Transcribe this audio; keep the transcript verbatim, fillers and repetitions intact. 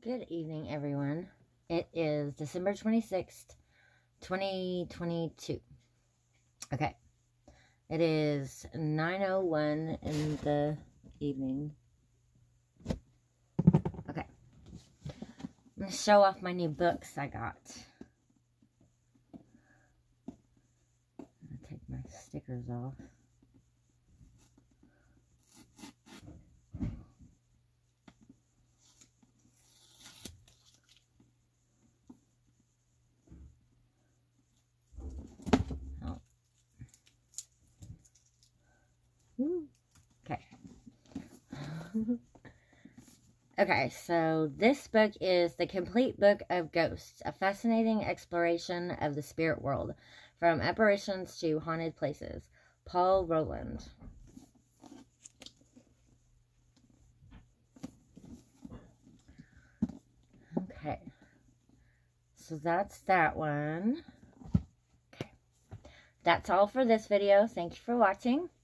Good evening, everyone. It is December twenty-sixth, twenty twenty-two. Okay. It is nine oh one in the evening. Okay. I'm going to show off my new books I got. I'm going to take my stickers off. Okay. Okay, so this book is The Complete Book of Ghosts, a fascinating exploration of the spirit world, from apparitions to haunted places. Paul Rowland. Okay, so that's that one. Okay, that's all for this video. Thank you for watching.